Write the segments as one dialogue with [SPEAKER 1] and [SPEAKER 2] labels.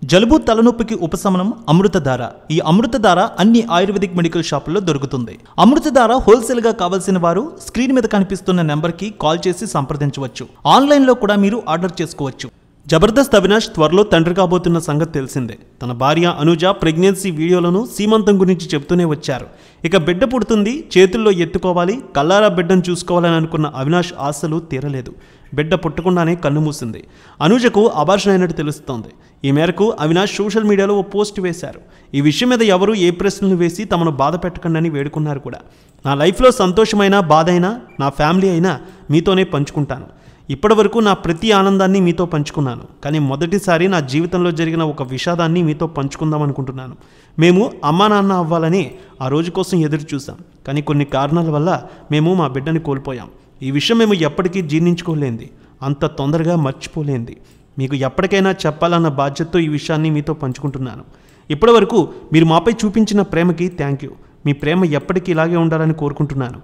[SPEAKER 1] జలుబు తలనొప్పికి ఉపశమనం అమృతధార. ఈ అమృతధార అన్ని ఆయుర్వేదిక్ మెడికల్ షాపుల్లో దొరుకుతుంది. అమృతధార హోల్సేల్ గా కావాల్సిన వారు స్క్రీన్ మీద కనిపిస్తున్న నెంబర్ కి కాల్ చేసి సంప్రదించవచ్చు. ఆన్లైన్ లో కూడా మీరు ఆర్డర్ చేసుకోవచ్చు. జబర్దస్త్ అవినాష్ త్వరలో తండ్రి కాబోతున్న సంగతి తెలిసిందే. తన భార్య అనుజ ప్రెగ్నెన్సీ వీడియోలను సీమంతం గురించి చెప్తూనే వచ్చారు. ఇక బిడ్డ పుడుతుంది, చేతుల్లో ఎత్తుకోవాలి, కల్లారా బిడ్డను చూసుకోవాలని అనుకున్న అవినాష్ ఆశలు తీరలేదు. బిడ్డ పుట్టకుండానే కన్ను మూసింది. అనుజకు అబార్షన్ అయినట్టు తెలుస్తోంది. ఈ మేరకు అవినాష్ సోషల్ మీడియాలో ఓ పోస్ట్ వేశారు. ఈ విషయం మీద ఎవరు ఏ ప్రశ్నలు వేసి తమను బాధ పెట్టకండి అని వేడుకున్నారు కూడా. నా లైఫ్లో సంతోషమైనా బాధ అయినా నా ఫ్యామిలీ అయినా మీతోనే పంచుకుంటాను. ఇప్పటివరకు నా ప్రతి ఆనందాన్ని మీతో పంచుకున్నాను, కానీ మొదటిసారి నా జీవితంలో జరిగిన ఒక విషాదాన్ని మీతో పంచుకుందాం అనుకుంటున్నాను. మేము అమ్మా నాన్న అవ్వాలని ఆ రోజు కోసం ఎదురు చూసాం, కానీ కొన్ని కారణాల వల్ల మేము మా బిడ్డని కోల్పోయాం. ఈ విషయం మేము ఎప్పటికీ జీర్ణించుకోలేంది, అంత తొందరగా మర్చిపోలేంది. మీకు ఎప్పటికైనా చెప్పాలన్న బాధ్యతతో ఈ విషయాన్ని మీతో పంచుకుంటున్నాను. ఇప్పటివరకు మీరు మాపై చూపించిన ప్రేమకి థ్యాంక్ యూ. మీ ప్రేమ ఎప్పటికీ ఇలాగే ఉండాలని కోరుకుంటున్నాను.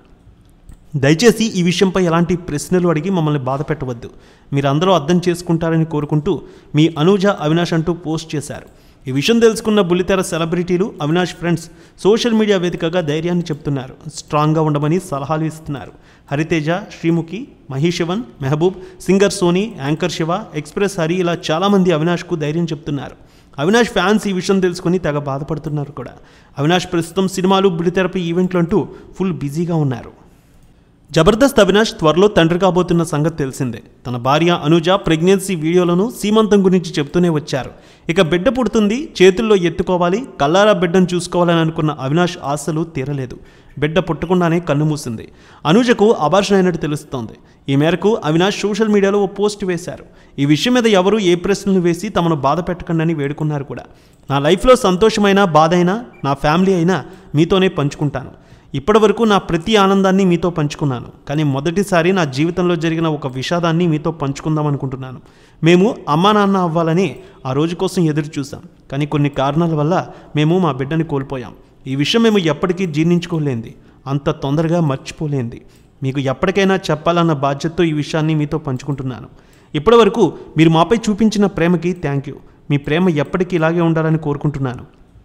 [SPEAKER 1] దయచేసి ఈ విషయంపై ఎలాంటి ప్రశ్నలు అడిగి మమ్మల్ని బాధ పెట్టవద్దు. మీరందరూ అర్థం చేసుకుంటారని కోరుకుంటూ మీ అనుజ అవినాష్ అంటూ పోస్ట్ చేశారు. ఈ విషయం తెలుసుకున్న బుల్లితెర సెలబ్రిటీలు, అవినాష్ ఫ్రెండ్స్ సోషల్ మీడియా వేదికగా ధైర్యాన్ని చెప్తున్నారు. స్ట్రాంగ్గా ఉండమని సలహాలు ఇస్తున్నారు. హరితేజ, శ్రీముఖి, మహేశవన్, Mehaboob, singer Soni, anchor Shiva, express Hari ఇలా చాలామంది అవినాష్కు ధైర్యం చెప్తున్నారు. అవినాష్ ఫ్యాన్స్ ఈ విషయం తెలుసుకుని తెగ బాధపడుతున్నారు కూడా. అవినాష్ ప్రస్తుతం సినిమాలు, బుల్లితెరపై ఈవెంట్లు అంటూ ఫుల్ బిజీగా ఉన్నారు. జబర్దస్త్ అవినాష్ త్వరలో తండ్రి కాబోతున్న సంగతి తెలిసిందే. తన భార్య అనుజ ప్రెగ్నెన్సీ వీడియోలను సీమంతం గురించి చెప్తూనే వచ్చారు. ఇక బిడ్డ పుడుతుంది, చేతుల్లో ఎత్తుకోవాలి, కల్లారా బిడ్డను చూసుకోవాలని అనుకున్న అవినాష్ ఆశలు తీరలేదు. బిడ్డ పుట్టకుండానే కన్ను మూసింది. అనుజకు అబార్షన్ అయినట్టు తెలుస్తోంది. ఈ మేరకు అవినాష్ సోషల్ మీడియాలో ఓ పోస్ట్ వేశారు. ఈ విషయం మీద ఎవరు ఏ ప్రశ్నలు వేసి తమను బాధ పెట్టకండి అని వేడుకున్నారు కూడా. నా లైఫ్లో సంతోషమైనా బాధ అయినా నా ఫ్యామిలీ అయినా మీతోనే పంచుకుంటాను. ఇప్పటివరకు నా ప్రతి ఆనందాన్ని మీతో పంచుకున్నాను, కానీ మొదటిసారి నా జీవితంలో జరిగిన ఒక విషాదాన్ని మీతో పంచుకుందాం అనుకుంటున్నాను. మేము అమ్మా నాన్న అవ్వాలని ఆ రోజు కోసం ఎదురు చూసాం, కానీ కొన్ని కారణాల వల్ల మేము మా బిడ్డని కోల్పోయాం. ఈ విషయం మేము ఎప్పటికీ జీర్ణించుకోలేంది, అంత తొందరగా మర్చిపోలేంది. మీకు ఎప్పటికైనా చెప్పాలన్న బాధ్యతతో ఈ విషయాన్ని మీతో పంచుకుంటున్నాను. ఇప్పటివరకు మీరు మాపై చూపించిన ప్రేమకి థ్యాంక్ యూ. మీ ప్రేమ ఎప్పటికీ ఇలాగే ఉండాలని కోరుకుంటున్నాను.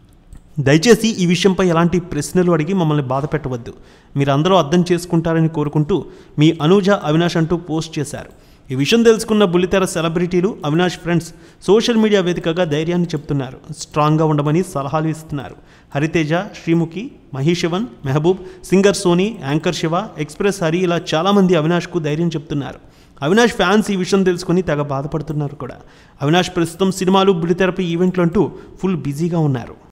[SPEAKER 1] దయచేసి ఈ విషయంపై ఎలాంటి ప్రశ్నలు అడిగి మమ్మల్ని బాధ పెట్టవద్దు. మీరందరూ అర్థం చేసుకుంటారని కోరుకుంటూ మీ అనుజ అవినాష్ అంటూ పోస్ట్ చేశారు. ఈ విషయం తెలుసుకున్న బుల్లితెర సెలబ్రిటీలు, అవినాష్ ఫ్రెండ్స్ సోషల్ మీడియా వేదికగా ధైర్యాన్ని చెప్తున్నారు. స్ట్రాంగ్గా ఉండమని సలహాలు ఇస్తున్నారు. హరితేజ, శ్రీముఖి, మహేశవన్, Mehaboob, singer Soni, anchor Shiva, express Hari ఇలా చాలామంది అవినాష్కు ధైర్యం చెప్తున్నారు. అవినాష్ ఫ్యాన్స్ ఈ విషయం తెలుసుకుని తెగ బాధపడుతున్నారు కూడా. అవినాష్ ప్రస్తుతం సినిమాలు, బుల్లితెరపై ఈవెంట్లు అంటూ ఫుల్ బిజీగా ఉన్నారు.